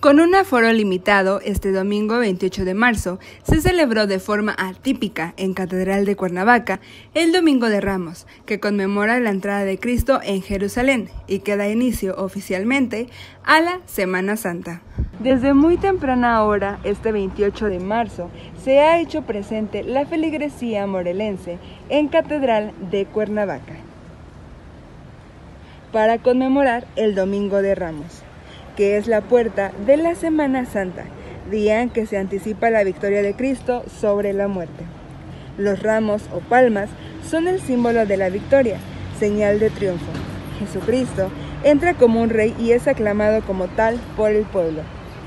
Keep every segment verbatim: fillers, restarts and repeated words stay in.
Con un aforo limitado, este domingo veintiocho de marzo se celebró de forma atípica en Catedral de Cuernavaca el Domingo de Ramos, que conmemora la entrada de Cristo en Jerusalén y que da inicio oficialmente a la Semana Santa. Desde muy temprana hora, este veintiocho de marzo, se ha hecho presente la feligresía morelense en Catedral de Cuernavaca para conmemorar el Domingo de Ramos, que es la puerta de la Semana Santa, día en que se anticipa la victoria de Cristo sobre la muerte. Los ramos o palmas son el símbolo de la victoria, señal de triunfo. Jesucristo entra como un rey y es aclamado como tal por el pueblo.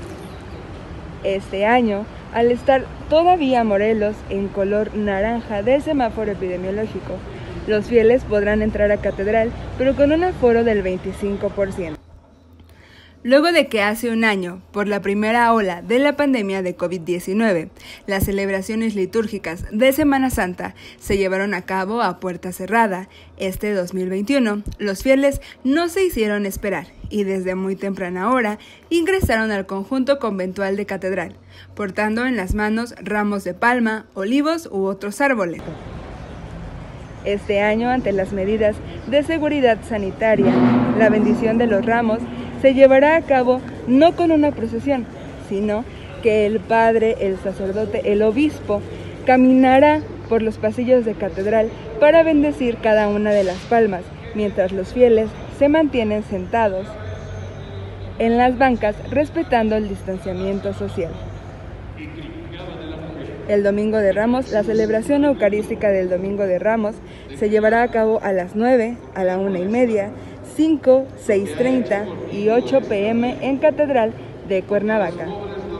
Este año, al estar todavía Morelos en color naranja del semáforo epidemiológico, los fieles podrán entrar a catedral, pero con un aforo del veinticinco por ciento. Luego de que hace un año, por la primera ola de la pandemia de COVID diecinueve, las celebraciones litúrgicas de Semana Santa se llevaron a cabo a puerta cerrada, este dos mil veintiuno, los fieles no se hicieron esperar y desde muy temprana hora ingresaron al conjunto conventual de catedral, portando en las manos ramos de palma, olivos u otros árboles. Este año, ante las medidas de seguridad sanitaria, la bendición de los ramos se llevará a cabo no con una procesión, sino que el padre, el sacerdote, el obispo, caminará por los pasillos de catedral para bendecir cada una de las palmas, mientras los fieles se mantienen sentados en las bancas respetando el distanciamiento social. El Domingo de Ramos, la celebración eucarística del Domingo de Ramos se llevará a cabo a las nueve, a la una y media, cinco, seis treinta y ocho pe eme en Catedral de Cuernavaca.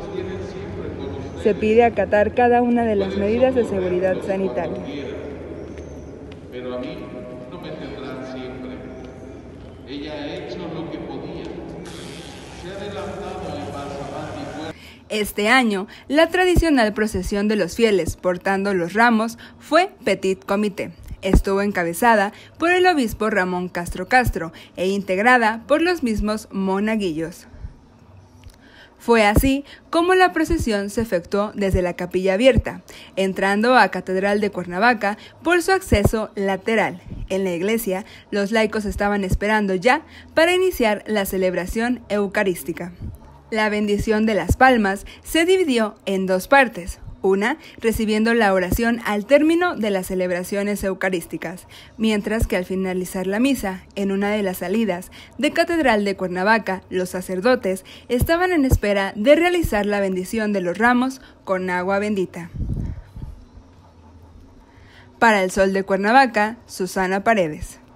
Se pide acatar cada una de las medidas de seguridad sanitaria. Pero a mí no me tendrán siempre. Ella ha hecho lo que podía. Se ha adelantado el paso más y Este año, la tradicional procesión de los fieles portando los ramos fue Petit Comité. Estuvo encabezada por el obispo Ramón Castro Castro e integrada por los mismos monaguillos. Fue así como la procesión se efectuó desde la capilla abierta, entrando a Catedral de Cuernavaca por su acceso lateral. En la iglesia, los laicos estaban esperando ya para iniciar la celebración eucarística. La bendición de las palmas se dividió en dos partes. Una, recibiendo la oración al término de las celebraciones eucarísticas, mientras que al finalizar la misa, en una de las salidas de Catedral de Cuernavaca, los sacerdotes estaban en espera de realizar la bendición de los ramos con agua bendita. Para El Sol de Cuernavaca, Susana Paredes.